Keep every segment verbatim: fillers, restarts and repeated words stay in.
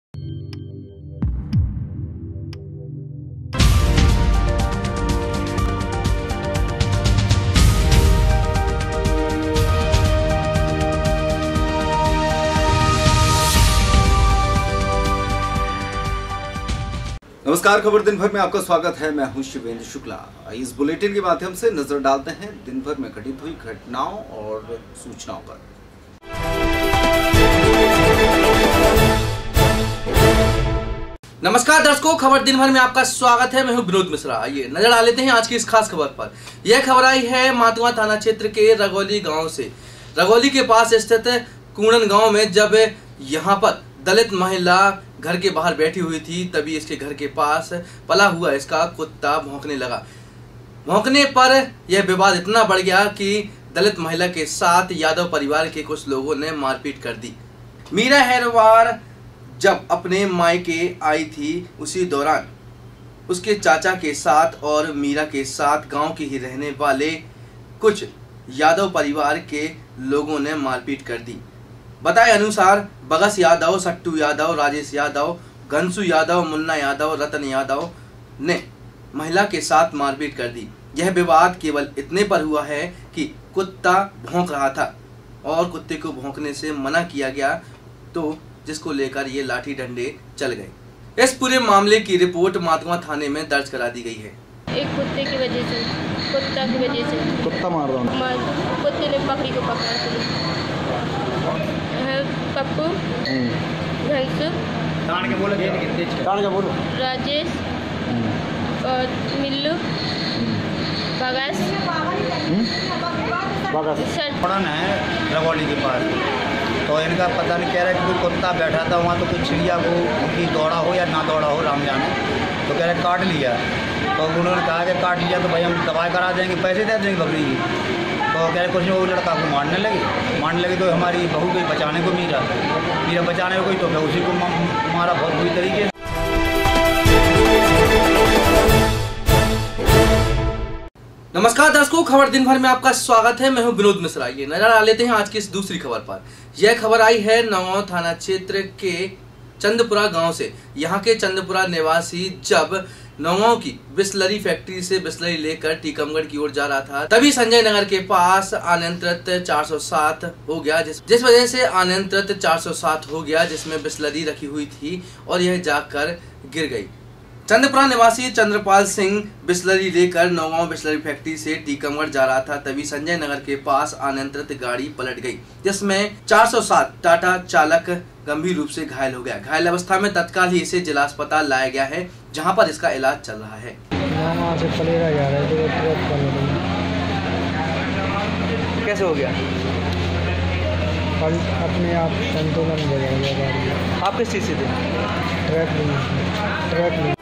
नमस्कार, खबर दिन भर में आपका स्वागत है। मैं हूं शिवेंद्र शुक्ला। इस बुलेटिन के माध्यम से नजर डालते हैं दिन भर में घटित हुई घटनाओं और सूचनाओं पर। नमस्कार दर्शकों, खबर दिन भर में आपका स्वागत है। मैं हूं विनोद मिश्रा। आइए नजर डाल लेते हैं आज की इस खास खबर पर। यह खबर आई है मातुआ थाना क्षेत्र के रगौली गांव से। रगौली के पास स्थित कूणन गांव में जब यहां पर दलित महिला घर के बाहर बैठी हुई थी, तभी इसके घर के पास पला हुआ इसका कुत्ता भौंकने लगा। भौंकने पर यह विवाद इतना बढ़ गया कि दलित महिला के साथ यादव परिवार के कुछ लोगों ने मारपीट कर दी। मीरा हैरवार जब अपने मायके आई थी, उसी दौरान उसके चाचा के साथ और मीरा के साथ गांव के ही रहने वाले कुछ यादव परिवार के लोगों ने मारपीट कर दी। बताए अनुसार बगस यादव, सट्टू यादव, राजेश यादव, घनसू यादव, मुन्ना यादव, रतन यादव ने महिला के साथ मारपीट कर दी। यह विवाद केवल इतने पर हुआ है कि कुत्ता भौंक रहा था और कुत्ते को भौंकने से मना किया गया, तो जिसको लेकर ये लाठी डंडे चल गए। इस पूरे मामले की रिपोर्ट मातुआ थाने में दर्ज करा दी गई है। एक कुत्ते की वजह से, कुत्ता की वजह से कुत्ता मार रहा हूँ। कुत्ते ने बकरी को पकड़ा। पप्पू, घनसू, राजेश और मिल्लू, बगस पड़न है रगौली के पास। तो इनका पता नहीं कह रहा है कि कोई कुत्ता बैठा था वहाँ, तो कुछ चिड़िया को उनकी दौड़ा हो या ना दौड़ा हो, राम जाने। तो कह रहे काट लिया। तो उन्होंने कहा कि काट लिया तो भाई हम दवाई करा देंगे, पैसे दे देंगे बकरी की। तो कह रहे कुछ वो लड़का को मारने लगे मारने लगे तो हमारी बहू को बचाने को मीरा मीरा बचाने को कोई, तो मैं उसी को मारा बहुत बुरी तरीके से। नमस्कार दर्शकों, खबर दिन भर में आपका स्वागत है। मैं हूं विनोद मिश्रा। ये नजर आ लेते हैं आज की इस दूसरी खबर पर। यह खबर आई है नौगांव थाना क्षेत्र के चंदपुरा गांव से। यहां के चंदपुरा निवासी जब नौगांव की बिस्लरी फैक्ट्री से बिस्लरी लेकर टीकमगढ़ की ओर जा रहा था, तभी संजय नगर के पास अनियंत्रित चार सौ सात हो गया, जिस जिस वजह से अनियंत्रित चार सौ सात हो गया, जिसमें बिस्लरी रखी हुई थी और यह जाकर गिर गई। चंद्रपुरा निवासी चंद्रपाल सिंह बिस्लरी लेकर नौगांव बिस्लरी फैक्ट्री से टीकमगढ़ जा रहा था, तभी संजय नगर के पास अनियंत्रित गाड़ी पलट गई, जिसमें चार सौ सात टाटा चालक गंभीर रूप से घायल हो गया। घायल अवस्था में तत्काल ही इसे जिला अस्पताल लाया गया है, जहां पर इसका इलाज चल रहा है। कैसे हो गया? अपने आप संतुलन बिगड़ गया गाड़ी। आप किस चीज से थे? ट्रैक में ट्रैक में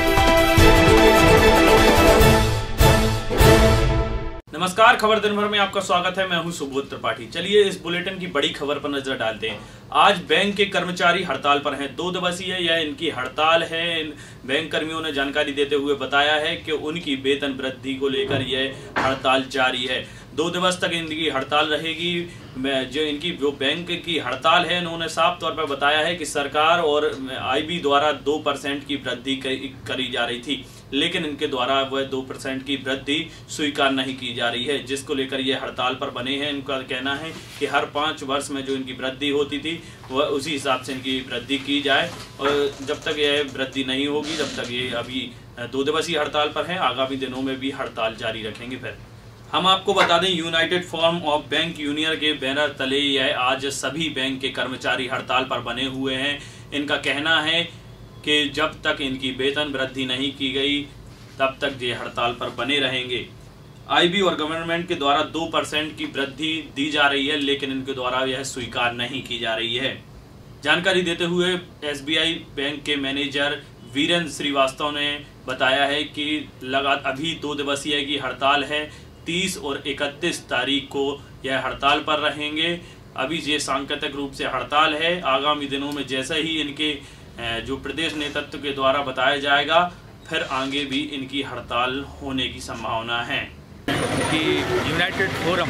नमस्कार, खबर दिन भर में आपका स्वागत है। मैं हूं सुबोध त्रिपाठी। चलिए इस बुलेटिन की बड़ी खबर पर नजर डालते हैं। आज बैंक के कर्मचारी हड़ताल पर हैं। दो दिवसीय यह इनकी हड़ताल है। इन बैंक कर्मियों ने जानकारी देते हुए बताया है कि उनकी वेतन वृद्धि को लेकर यह हड़ताल जारी है। दो दिवस तक इनकी हड़ताल रहेगी। जो इनकी जो बैंक की हड़ताल है, इन्होंने साफ तौर पर बताया है कि सरकार और आईबी द्वारा दो परसेंट की वृद्धि करी जा रही थी, लेकिन इनके द्वारा वह दो परसेंट की वृद्धि स्वीकार नहीं की जा रही है, जिसको लेकर ये हड़ताल पर बने हैं। इनका कहना है कि हर पाँच वर्ष में जो इनकी वृद्धि होती थी वह उसी हिसाब से इनकी वृद्धि की जाए, और जब तक यह वृद्धि नहीं होगी तब तक ये अभी दो दिवसीय हड़ताल पर हैं। आगामी दिनों में भी हड़ताल जारी रखेंगे। फिर हम आपको बता दें, United Forum of Bank Union के बैनर तले यह आज सभी बैंक के कर्मचारी हड़ताल पर बने हुए हैं। इनका कहना है कि जब तक इनकी वेतन वृद्धि नहीं की गई तब तक ये हड़ताल पर बने रहेंगे। आईबी और गवर्नमेंट के द्वारा दो परसेंट की वृद्धि दी जा रही है, लेकिन इनके द्वारा यह स्वीकार नहीं की जा रही है। जानकारी देते हुए एसबीआई बैंक के मैनेजर वीरेंद्र श्रीवास्तव ने बताया है कि लगातार अभी दो दिवसीय की हड़ताल है। तीस और इकतीस तारीख को यह हड़ताल पर रहेंगे। अभी ये सांकेतिक रूप से हड़ताल है। आगामी दिनों में जैसे ही इनके जो प्रदेश नेतृत्व के द्वारा बताया जाएगा, फिर आगे भी इनकी हड़ताल होने की संभावना है। कि यूनाइटेड फोरम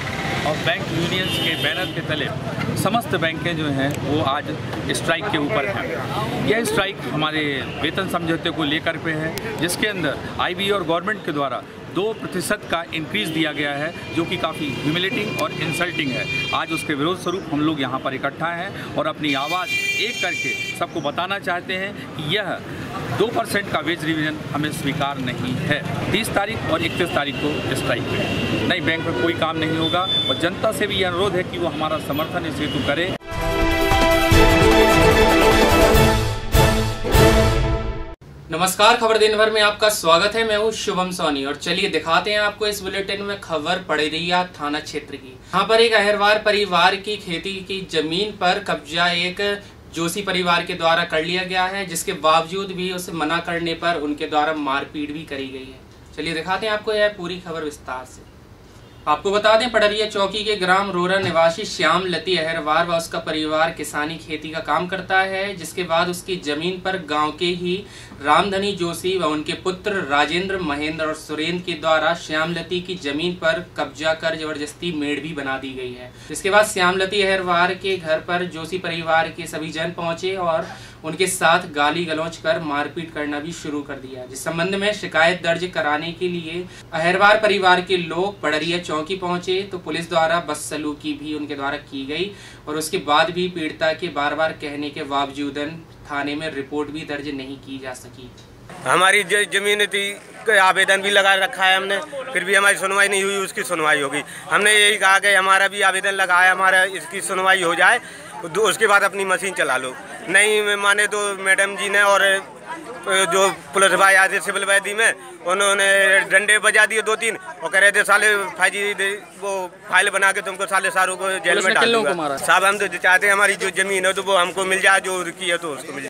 और बैंक यूनियंस के बैनर के तले समस्त बैंकें जो हैं वो आज स्ट्राइक के ऊपर हैं। यह स्ट्राइक हमारे वेतन समझौते को लेकर पे है, जिसके अंदर आईबी और गवर्नमेंट के द्वारा दो प्रतिशत का इंक्रीज़ दिया गया है, जो कि काफ़ी ह्यूमिलेटिंग और इंसल्टिंग है। आज उसके विरोध स्वरूप हम लोग यहाँ पर इकट्ठा हैं और अपनी आवाज़ एक करके सबको बताना चाहते हैं कि यह दो परसेंट का वेज रिवीजन हमें स्वीकार नहीं है। तीस तारीख और इकतीस तारीख को स्ट्राइक है। नई बैंक में कोई काम नहीं होगा और जनता से भी यह अनुरोध है कि वो हमारा समर्थन इस हेतु करे। नमस्कार, खबर दिन भर में आपका स्वागत है। मैं हूँ शुभम सोनी और चलिए दिखाते हैं आपको इस बुलेटिन में खबर पड़रिया थाना क्षेत्र की। यहाँ पर एक अहिरवार परिवार की खेती की जमीन पर कब्जा एक जोशी परिवार के द्वारा कर लिया गया है, जिसके बावजूद भी उसे मना करने पर उनके द्वारा मारपीट भी करी गई है। चलिए दिखाते हैं आपको यह पूरी खबर विस्तार से। आपको बता दें, पड़रिया चौकी के ग्राम रोरा निवासी श्याम लती अहिरवार व उसका परिवार किसानी खेती का काम करता है, जिसके बाद उसकी जमीन पर गांव के ही रामधनी जोशी व उनके पुत्र राजेंद्र, महेंद्र और सुरेंद्र के द्वारा श्यामलती की जमीन पर कब्जा कर जबरदस्ती मेड़ भी बना दी गई है। जिसके बाद श्यामलती अहिरवार के घर पर जोशी परिवार के सभी जन पहुंचे और उनके साथ गाली गलौज कर मारपीट करना भी शुरू कर दिया, जिस संबंध में शिकायत दर्ज कराने के लिए अहिरवार परिवार के लोग पड़रिया चौकी पहुंचे तो पुलिस द्वारा बदसलूकी भी उनके द्वारा की गई और उसके बाद भी पीड़िता के बार बार कहने के बावजूद थाने में रिपोर्ट भी दर्ज नहीं की जा सकी। हमारी जमीन थी, आवेदन भी लगा रखा है हमने, फिर भी हमारी सुनवाई नहीं हुई। उसकी सुनवाई होगी। हमने यही कहा कि हमारा भी आवेदन लगाया, हमारा इसकी सुनवाई हो जाए, उसके बाद अपनी मशीन चला लो। नहीं माने तो मैडम जी ने और जो पुलिस भाई आए सिविल वैदी में, उन्होंने डंडे बजा दिए दो तीन और कह रहे थे साले फाजी वो फाइल बना के तुमको साले सारों को जेल में डाल दूंगा। साहब हम तो चाहते हैं हमारी जो जमीन है तो वो हमको मिल जाए, जो की है तो उसको मिल जाए।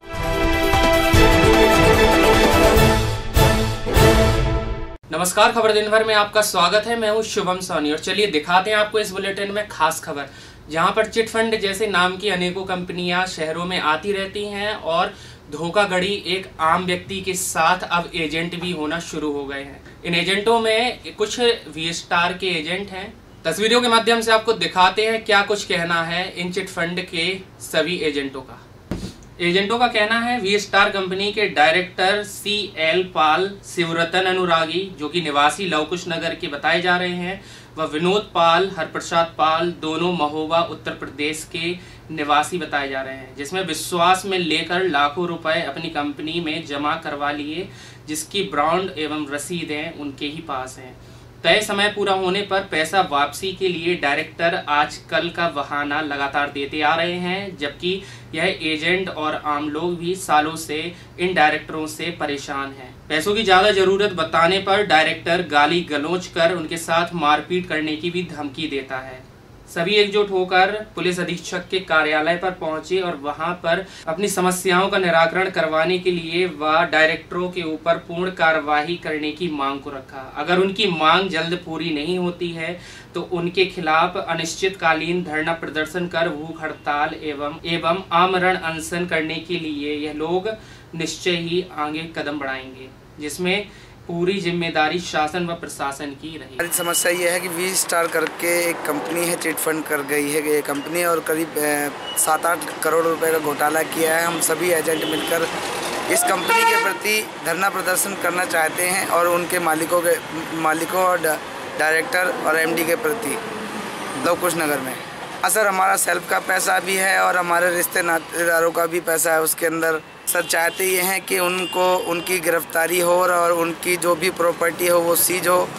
नमस्कार, खबर दिन भर में आपका स्वागत है। मैं हूँ शुभम सोनी और चलिए दिखाते हैं आपको इस बुलेटिन में खास खबर, जहां पर चिट फंड जैसे नाम की अनेकों कंपनियां शहरों में आती रहती हैं और धोखाधड़ी एक आम व्यक्ति के साथ अब एजेंट भी होना शुरू हो गए हैं। इन एजेंटों में कुछ वी स्टार के एजेंट हैं। तस्वीरों के माध्यम से आपको दिखाते हैं क्या कुछ कहना है इन चिट फंड के सभी एजेंटों का। एजेंटों का कहना है, वी स्टार कंपनी के director C L Pal, Shivratan Anuragi जो कि निवासी लवकुश नगर के बताए जा रहे हैं, व विनोद पाल, हरप्रसाद पाल दोनों महोबा उत्तर प्रदेश के निवासी बताए जा रहे हैं, जिसमें विश्वास में लेकर लाखों रुपए अपनी कंपनी में जमा करवा लिए, जिसकी ब्रांड एवं रसीदें उनके ही पास हैं। तय समय पूरा होने पर पैसा वापसी के लिए डायरेक्टर आजकल का बहाना लगातार देते आ रहे हैं, जबकि यह एजेंट और आम लोग भी सालों से इन डायरेक्टरों से परेशान हैं। पैसों की ज्यादा जरूरत बताने पर डायरेक्टर गाली गलौज कर उनके साथ मारपीट करने की भी धमकी देता है। सभी एकजुट होकर पुलिस अधीक्षक के कार्यालय पर पहुंचे और वहां पर अपनी समस्याओं का निराकरण करवाने के लिए वह डायरेक्टरों के ऊपर पूर्ण कार्यवाही करने की मांग को रखा। अगर उनकी मांग जल्द पूरी नहीं होती है तो उनके खिलाफ अनिश्चितकालीन धरना प्रदर्शन कर भूख हड़ताल एवं एवं आमरण अनशन करने के लिए यह लोग निश्चय ही आगे कदम बढ़ाएंगे, जिसमें पूरी जिम्मेदारी शासन व प्रशासन की रही। समस्या ये है कि वी स्टार करके एक कंपनी है, चिट फंड कर गई है ये कंपनी और करीब सात आठ करोड़ रुपए का घोटाला किया है। हम सभी एजेंट मिलकर इस कंपनी के प्रति धरना प्रदर्शन करना चाहते हैं और उनके मालिकों के मालिकों और डायरेक्टर और एमडी के प्रति लवकुश नगर में। सर हमारा सेल्फ का पैसा भी है और हमारे रिश्ते नातेदारों का भी पैसा है उसके अंदर। सर चाहते ये हैं कि उनको उनकी गिरफ्तारी हो और उनकी जो भी प्रॉपर्टी हो वो सीज हो।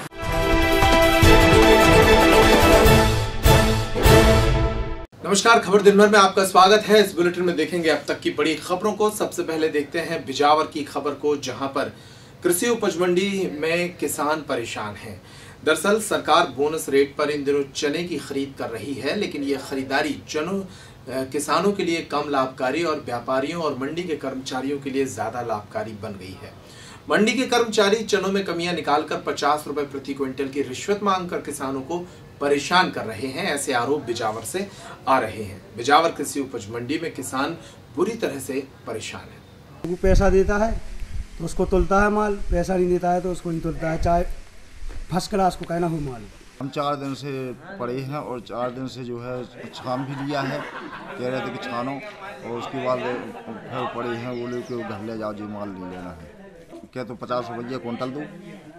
नमस्कार, खबर दिन भर में आपका स्वागत है। इस बुलेटिन में देखेंगे अब तक की बड़ी खबरों को। सबसे पहले देखते हैं बिजावर की खबर को, जहां पर कृषि उपज मंडी में किसान परेशान हैं। दरअसल सरकार बोनस रेट पर इन दिनों चने की खरीद कर रही है, लेकिन ये खरीदारी चनों किसानों के लिए कम लाभकारी और व्यापारियों और मंडी के कर्मचारियों के लिए ज्यादा लाभकारी बन गई है। मंडी के कर्मचारी चनों में कमियां निकालकर पचास रुपए प्रति क्विंटल की रिश्वत मांगकर किसानों को परेशान कर रहे हैं, ऐसे आरोप बिजावर से आ रहे हैं। बिजावर कृषि उपज मंडी में किसान बुरी तरह से परेशान है। वो पैसा देता है तो उसको तुलता है माल, पैसा नहीं देता है तो उसको नहीं तुलता है, चाहे फर्स्ट क्लास को कहना हो माल। हम चार दिन से पड़े हैं और चार दिन से जो है छान भी लिया है, कह रहे थे कि छानो, और उसके बाद फिर पड़े हैं, बोले कि घर ले जाओ जी, माल ले लेना है। क्या तो पचास रुपये कुंटल दो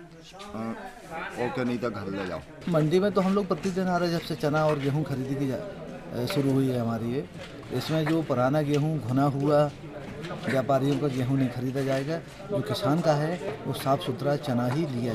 और क्या, नहीं तो घर ले जाओ। मंडी में तो हम लोग प्रतिदिन आ रहे, जब से चना और गेहूँ खरीदी की शुरू हुई है हमारी ये, इसमें जो पुराना गेहूँ घुना हुआ व्यापारियों का गेहूँ नहीं खरीदा जाएगा, जो किसान का है वो साफ सुथरा चना ही लिया।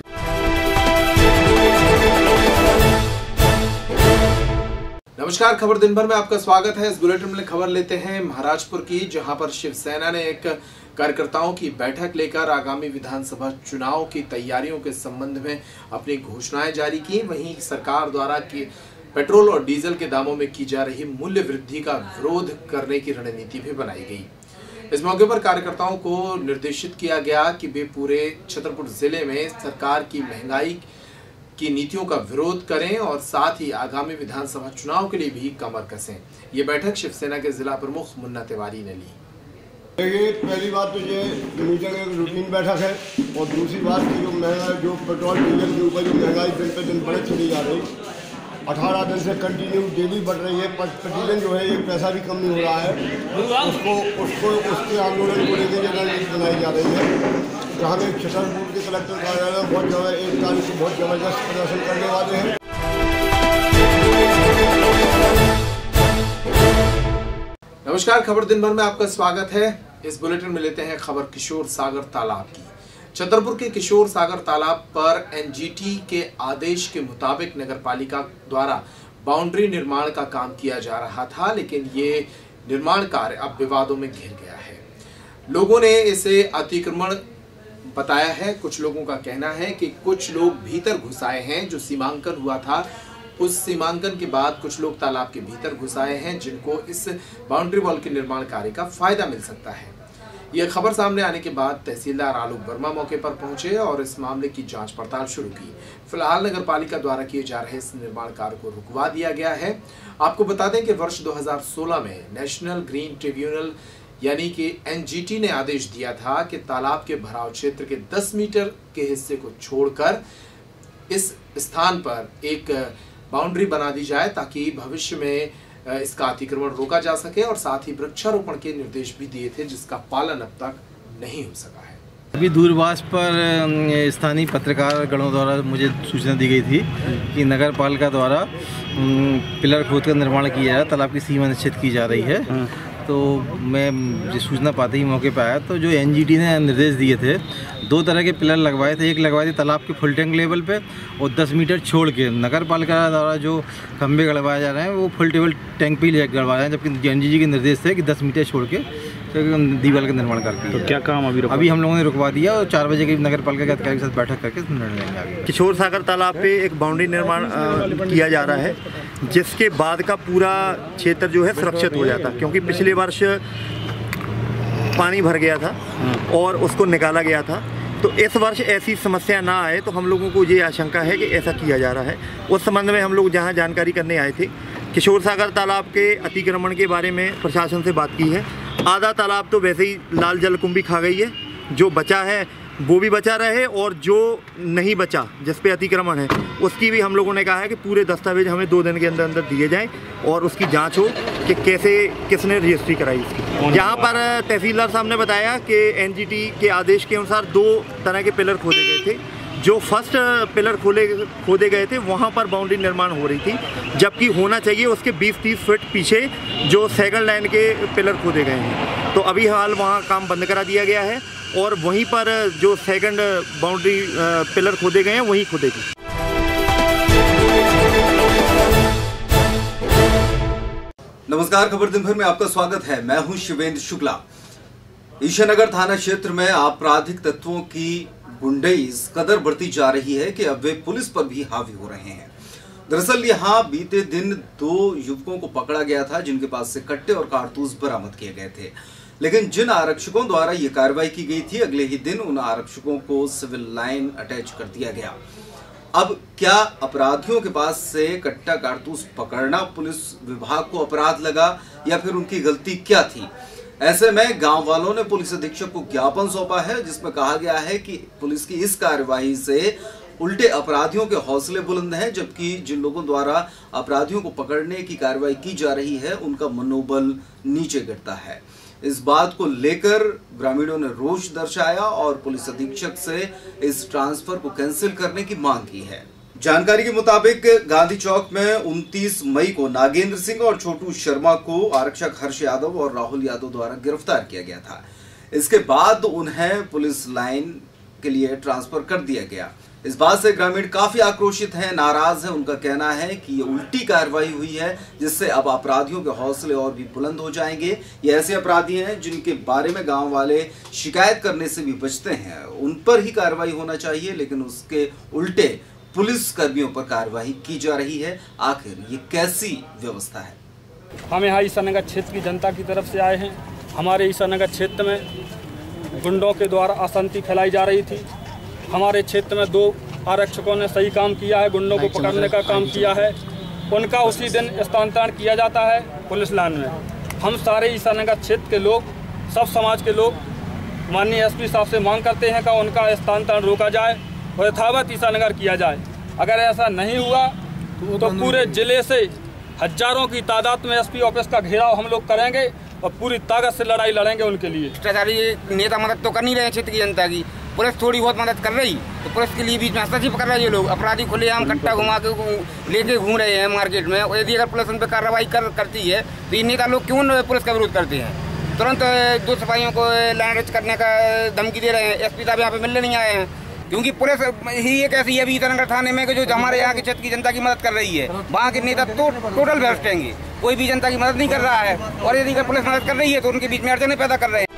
नमस्कार, खबर दिन भर में आपका स्वागत है। इस बुलेटिन में खबर लेते हैं महाराजपुर की, जहां पर शिवसेना ने एक कार्यकर्ताओं की बैठक लेकर आगामी विधानसभा चुनाव की तैयारियों के संबंध में अपनी घोषणाएं जारी की। वहीं सरकार द्वारा की पेट्रोल और डीजल के दामों में की जा रही मूल्य वृद्धि का विरोध करने की रणनीति भी बनाई गई। इस मौके पर कार्यकर्ताओं को निर्देशित किया गया कि वे पूरे छतरपुर जिले में सरकार की महंगाई की नीतियों का विरोध करें और साथ ही आगामी विधानसभा चुनाव के लिए भी कमर कसें। ये बैठक शिवसेना के जिला प्रमुख मुन्ना तिवारी ने ली। देखिए, पहली बात तो ये मीटिंग एक रूटीन बैठक है, और दूसरी बात की जो महंगाई, जो पेट्रोल डीजल के ऊपर जो महंगाई दिन पे दिन बढ़ चली जा रही, अठारह दिन से कंटिन्यू डेली बढ़ रही है। प्रतिदिन जो है एक पैसा भी कम नहीं हो रहा है, उसको उसको उसके आंदोलन को लेकर रणनीति बनाई जा रही है। जहाँ में छतरपुर के कलेक्टर कार्यालय में बहुत जगह एक तारीख को बहुत जबरदस्त प्रदर्शन करने वाले हैं। नमस्कार, खबर दिन भर में आपका स्वागत है। इस बुलेटिन में लेते हैं खबर किशोर सागर तालाब की। छतरपुर के किशोर सागर तालाब पर एनजीटी के आदेश के मुताबिक नगरपालिका द्वारा बाउंड्री निर्माण का काम किया जा रहा था, लेकिन ये निर्माण कार्य अब विवादों में घिर गया है। लोगों ने इसे अतिक्रमण बताया है। कुछ लोगों का कहना है कि कुछ लोग भीतर घुस आए हैं। जो सीमांकन हुआ था, उस सीमांकन के बाद कुछ लोग तालाब के भीतर घुस आए हैं, जिनको इस बाउंड्री वॉल के निर्माण कार्य का फायदा मिल सकता है। यह खबर सामने आने के बाद तहसीलदार आलोक वर्मा मौके पर पहुंचे और इस मामले की जांच पड़ताल शुरू की। फिलहाल नगरपालिका द्वारा किए जा रहे इस निर्माण कार्य को रुकवा दिया गया है। आपको बता दें कि वर्ष दो हज़ार सोलह में नेशनल ग्रीन ट्रिब्यूनल यानी कि एनजीटी ने आदेश दिया था कि तालाब के भराव क्षेत्र के दस मीटर के हिस्से को छोड़कर इस स्थान पर एक बाउंड्री बना दी जाए, ताकि भविष्य में इसका अतिक्रमण रोका जा सके, और साथ ही वृक्षारोपण के निर्देश भी दिए थे, जिसका पालन अब तक नहीं हो सका है। अभी दूरभाष पर स्थानीय पत्रकार गणों द्वारा मुझे सूचना दी गई थी कि नगर पालिका द्वारा पिलर खोद का निर्माण किया जा रहा है, तालाब की सीमा निश्चित की जा रही है। तो मैं सूचना पाते ही मौके पर आया, तो जो एनजीटी ने निर्देश दिए थे, दो तरह के पिलर लगवाए थे। एक लगवाए थे तालाब के फुल टैंक लेवल पे, और दस मीटर छोड़ के नगर पालिका द्वारा जो खंभे गड़वाए जा रहे हैं वो फुल टेबल टैंक पे ही गड़वा रहे हैं, जबकि एनजीटी के निर्देश थे कि दस मीटर छोड़ के दीवार का निर्माण करती है। तो क्या काम अभी अभी हम लोगों ने रुकवा दिया, और चार बजे की नगर पालिका के अधिकारी के साथ बैठक करके निर्णय लेंगे आगे। किशोर सागर तालाब पे एक बाउंड्री निर्माण किया जा रहा है, जिसके बाद का पूरा क्षेत्र जो है सुरक्षित हो जाता, क्योंकि पिछले वर्ष पानी भर गया था और उसको निकाला गया था। तो इस वर्ष ऐसी समस्या ना आए, तो हम लोगों को ये आशंका है कि ऐसा किया जा रहा है। उस संबंध में हम लोग जहाँ जानकारी करने आए थे, किशोर सागर तालाब के अतिक्रमण के बारे में प्रशासन से बात की है। आधा तालाब तो वैसे ही लाल जलकुंभी खा गई है, जो बचा है वो भी बचा रहे, और जो नहीं बचा जिस पे अतिक्रमण है उसकी भी हम लोगों ने कहा है कि पूरे दस्तावेज हमें दो दिन के अंदर अंदर दिए जाएं, और उसकी जांच हो कि कैसे किसने रजिस्ट्री कराई इसकी। यहाँ पर तहसीलदार साहब ने बताया कि एनजीटी के आदेश के अनुसार दो तरह के पिलर खोदे गए थे। जो फर्स्ट पिलर खोले खोदे गए थे वहाँ पर बाउंड्री निर्माण हो रही थी, जबकि होना चाहिए उसके बीस तीस फीट पीछे जो सेकंड लाइन के पिलर खोदे गए हैं। तो अभी हाल वहाँ काम बंद करा दिया गया है, और वहीं पर जो सेकंड बाउंड्री पिलर खोदे गए हैं वहीं खोदेगी। नमस्कार, खबर दिन भर में आपका स्वागत है। मैं हूं शिवेंद्र शुक्ला। ईशानगर थाना क्षेत्र में आपराधिक तत्वों की गुंडई इस कदर बढ़ती जा रही है कि अब वे पुलिस पर भी हावी हो रहे हैं। दरअसल यहां बीते दिन दो युवकों को पकड़ा गया था, जिनके पास से कट्टे और कारतूस बरामद किए गए थे, लेकिन जिन आरक्षकों द्वारा ये कार्रवाई की गई थी, अगले ही दिन उन आरक्षकों को सिविल लाइन अटैच कर दिया गया। अब क्या अपराधियों के पास से कट्टा कारतूस पकड़ना पुलिस विभाग को अपराध लगा, या फिर उनकी गलती क्या थी? ऐसे में गांव वालों ने पुलिस अधीक्षक को ज्ञापन सौंपा है, जिसमें कहा गया है कि पुलिस की इस कार्यवाही से उल्टे अपराधियों के हौसले बुलंद हैं, जबकि जिन लोगों द्वारा अपराधियों को पकड़ने की कार्रवाई की जा रही है उनका मनोबल नीचे गिरता है। इस बात को लेकर ग्रामीणों ने रोष दर्शाया और पुलिस अधीक्षक से इस ट्रांसफर को कैंसिल करने की मांग की है। जानकारी के मुताबिक गांधी चौक में उनतीस मई को नागेंद्र सिंह और छोटू शर्मा को आरक्षक हर्ष यादव और राहुल यादव द्वारा गिरफ्तार किया गया था। इसके बाद उन्हें पुलिस लाइन के लिए ट्रांसफर कर दिया गया। इस बात से ग्रामीण काफी आक्रोशित हैं, नाराज हैं। उनका कहना है कि ये उल्टी कार्रवाई हुई है, जिससे अब अपराधियों के हौसले और भी बुलंद हो जाएंगे। ये ऐसे अपराधी हैं जिनके बारे में गांव वाले शिकायत करने से भी बचते हैं। उन पर ही कार्रवाई होना चाहिए, लेकिन उसके उल्टे पुलिस कर्मियों पर कार्रवाई की जा रही है। आखिर ये कैसी व्यवस्था है? हम यहाँ ईसानगर क्षेत्र की जनता की तरफ से आए हैं। हमारे ईसानगर क्षेत्र में गुंडों के द्वारा अशांति फैलाई जा रही थी। हमारे क्षेत्र में दो आरक्षकों ने सही काम किया है, गुंडों को पकड़ने का काम किया है। उनका उसी दिन स्थानांतरण किया जाता है पुलिस लाइन में। हम सारे ईसानगर क्षेत्र के लोग, सब समाज के लोग माननीय एसपी साहब से मांग करते हैं कि उनका स्थानांतरण रोका जाए और यथावत ईसानगर किया जाए। अगर ऐसा नहीं हुआ तो पूरे जिले से हजारों की तादाद में एसपी ऑफिस का घेराव हम लोग करेंगे और पूरी ताकत से लड़ाई लड़ेंगे उनके लिए। भ्रष्टाचारी नेता मदद तो कर नहीं रहे क्षेत्र की जनता की, पुलिस थोड़ी बहुत मदद कर रही, तो पुलिस के लिए बीच में हस्तक्षेप कर रहे हैं ये लोग। अपराधी खुलेआम कट्टा घुमा के लेके घूम रहे हैं मार्केट में, और यदि अगर पुलिस उन पर कार्रवाई कर करती है तो ये नेता लोग क्यों पुलिस का विरोध करते हैं? तुरंत दो सिपाहियों को लाइन रच करने का धमकी दे रहे हैं। एसपी साहब यहाँ पे मिलने नहीं आए हैं, क्योंकि पुलिस ही एक ऐसी है ईसानगर थाने में कि जो हमारे यहाँ के क्षेत्र की जनता की मदद कर रही है। वहाँ के नेता तो टोटल भ्रष्ट हैं, कोई भी जनता की मदद नहीं कर रहा है, और यदि अगर पुलिस मदद कर रही है तो उनके बीच में अड़चने पैदा कर रहे हैं।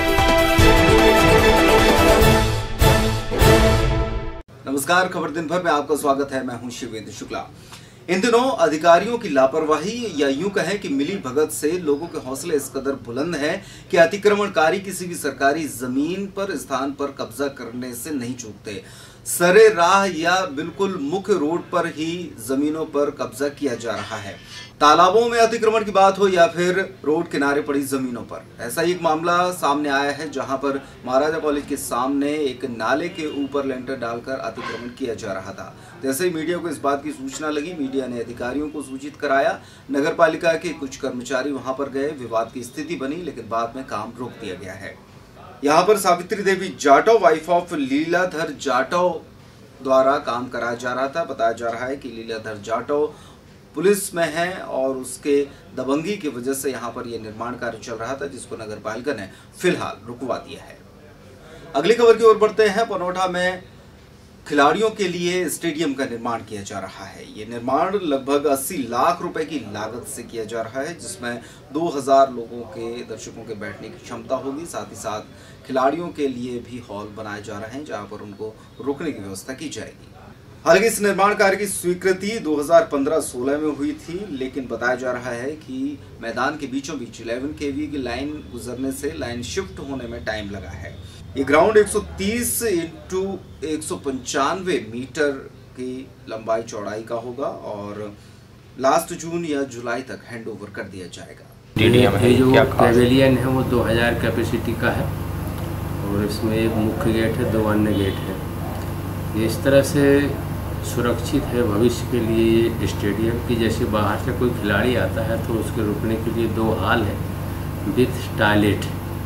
नमस्कार, खबर दिन भर में आपका स्वागत है। मैं हूं शिवेंद्र शुक्ला। इन दिनों अधिकारियों की लापरवाही या यूं कहें कि मिली भगत से लोगों के हौसले इस कदर बुलंद हैं कि अतिक्रमणकारी किसी भी सरकारी जमीन पर स्थान पर कब्जा करने से नहीं चूकते। सरे राह या बिल्कुल मुख्य रोड पर ही जमीनों पर कब्जा किया जा रहा है। तालाबों में अतिक्रमण की बात हो या फिर रोड किनारे पड़ी जमीनों पर। ऐसा ही एक मामला सामने आया है जहां पर महाराजा कॉलेज के सामने एक नाले के ऊपर लेंटर डालकर अतिक्रमण किया जा रहा था। जैसे ही मीडिया को इस बात की सूचना लगी, मीडिया ने अधिकारियों को सूचित कराया। नगर पालिका के कुछ कर्मचारी वहां पर गए, विवाद की स्थिति बनी, लेकिन बाद में काम रोक दिया गया है। यहाँ पर सावित्री देवी जाटव, वाइफ ऑफ लीलाधर जाटव द्वारा काम कराया जा रहा था। बताया जा रहा है कि लीलाधर जाटव पुलिस में है और उसके दबंगी की वजह से यहाँ पर यह निर्माण कार्य चल रहा था, जिसको नगर पालिका ने फिलहाल रुकवा दिया है। अगली खबर की ओर बढ़ते हैं। पनोटा में खिलाड़ियों के लिए स्टेडियम का निर्माण किया जा रहा है। ये निर्माण लगभग अस्सी लाख रुपए की लागत से किया जा रहा है, जिसमें दो हज़ार लोगों के दर्शकों के बैठने की क्षमता होगी। साथ ही साथ खिलाड़ियों के लिए भी हॉल बनाए जा रहे हैं, जहां पर उनको रुकने की व्यवस्था की जाएगी। हालांकि इस निर्माण कार्य की स्वीकृति दो हज़ार पंद्रह सोलह में हुई थी, लेकिन बताया जा रहा है कि मैदान के बीचों बीच ग्यारह केवी की लाइन गुजरने से लाइन शिफ्ट होने में टाइम लगा है। ये ग्राउंड एक सौ तीस इंटू एक सौ पंचानवे मीटर की लंबाई चौड़ाई का होगा और लास्ट जून या जुलाई तक हैंडओवर कर दिया जाएगा। ये जो पेवेलियन है वो दो हज़ार कैपेसिटी का है और इसमें एक मुख्य गेट है, दो अन्य गेट है। ये इस तरह से सुरक्षित है भविष्य के लिए ये स्टेडियम की। जैसे बाहर से कोई खिलाड़ी आता है तो उसके रुकने के लिए दो हॉल है विथ टॉयलेट,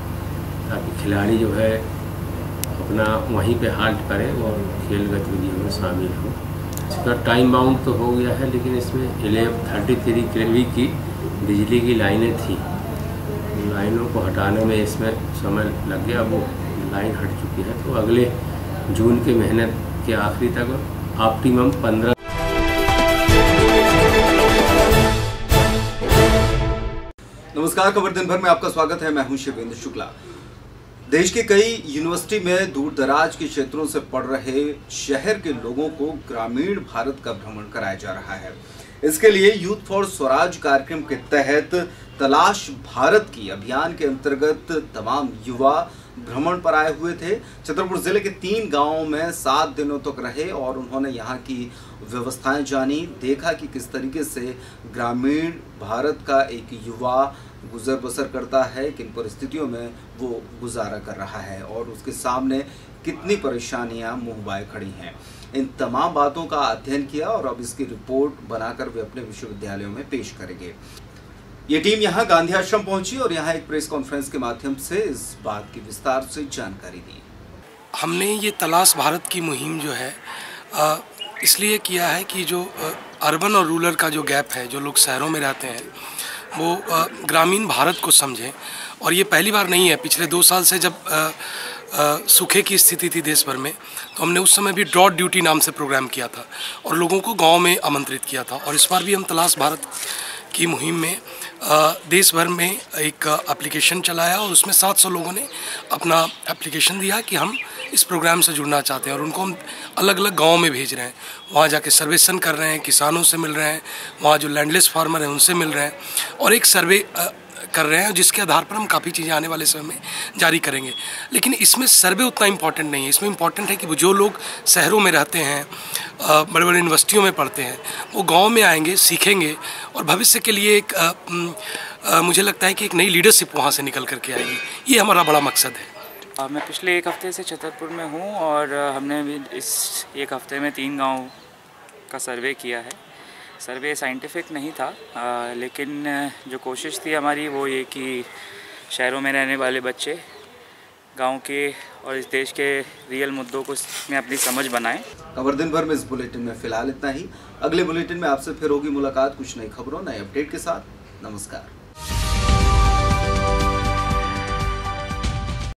ताकि खिलाड़ी जो है अपना वहीं पे हाल्ट करे और खेल गतिविधियों में शामिल हो। इसका टाइम बाउंड तो हो गया है, लेकिन इसमें इलेवन थर्टी थ्री केवी की बिजली की लाइनें थी, लाइनों को हटाने में इसमें समय लग गया। वो लाइन हट चुकी है, तो अगले जून के महीने के आखिरी तक ऑप्टिमम पंद्रह। नमस्कार, खबर दिन भर में आपका स्वागत है। मैं हूं शिवेंद्र शुक्ला। देश के कई यूनिवर्सिटी में दूर दराज के क्षेत्रों से पढ़ रहे शहर के लोगों को ग्रामीण भारत का भ्रमण कराया जा रहा है। इसके लिए यूथ फॉर स्वराज कार्यक्रम के तहत तलाश भारत की अभियान के अंतर्गत तमाम युवा भ्रमण पर आए हुए थे। छतरपुर जिले के तीन गांवों में सात दिनों तक रहे और उन्होंने यहां की व्यवस्थाएं जानी, देखा कि किस तरीके से ग्रामीण भारत का एक युवा गुजर बसर करता है, किन परिस्थितियों में वो गुजारा कर रहा है और उसके सामने कितनी परेशानियां मुंह बाए खड़ी हैं। इन तमाम बातों का अध्ययन किया और अब इसकी रिपोर्ट बनाकर वे अपने विश्वविद्यालयों में पेश करेंगे। ये टीम यहाँ गांधी आश्रम पहुंची और यहाँ एक प्रेस कॉन्फ्रेंस के माध्यम से इस बात की विस्तार से जानकारी दी। हमने ये तलाश भारत की मुहिम जो है इसलिए किया है कि जो अर्बन और रूरल का जो गैप है, जो लोग शहरों में रहते हैं वो ग्रामीण भारत को समझें। और ये पहली बार नहीं है, पिछले दो साल से जब आ, आ, सूखे की स्थिति थी देश भर में, तो हमने उस समय भी ड्रॉट ड्यूटी नाम से प्रोग्राम किया था और लोगों को गांव में आमंत्रित किया था। और इस बार भी हम तलाश भारत की मुहिम में देश भर में एक एप्लीकेशन चलाया और उसमें सात सौ लोगों ने अपना एप्लीकेशन दिया कि हम इस प्रोग्राम से जुड़ना चाहते हैं और उनको हम अलग अलग गाँव में भेज रहे हैं। वहाँ जाके सर्वेक्षण कर रहे हैं, किसानों से मिल रहे हैं, वहाँ जो लैंडलेस फार्मर हैं उनसे मिल रहे हैं और एक सर्वे कर रहे हैं जिसके आधार पर हम काफ़ी चीज़ें आने वाले समय में जारी करेंगे। लेकिन इसमें सर्वे उतना इम्पॉर्टेंट नहीं है, इसमें इम्पॉर्टेंट है कि जो लोग शहरों में रहते हैं, बड़े बड़े यूनिवर्सिटियों में पढ़ते हैं, वो गांव में आएंगे, सीखेंगे और भविष्य के लिए एक आ, आ, मुझे लगता है कि एक नई लीडरशिप वहाँ से निकल करके आएगी। ये हमारा बड़ा मकसद है। मैं पिछले एक हफ्ते से छतरपुर में हूँ और हमने भी इस एक हफ्ते में तीन गाँव का सर्वे किया है। सर्वे साइंटिफिक नहीं था, आ, लेकिन जो कोशिश थी हमारी वो ये कि शहरों में रहने वाले बच्चे गांव के और इस देश के रियल मुद्दों को में अपनी समझ बनाएं। खबर दिन भर में इस बुलेटिन में फिलहाल इतना ही। अगले बुलेटिन में आपसे फिर होगी मुलाकात कुछ नई खबरों, नए अपडेट के साथ। नमस्कार।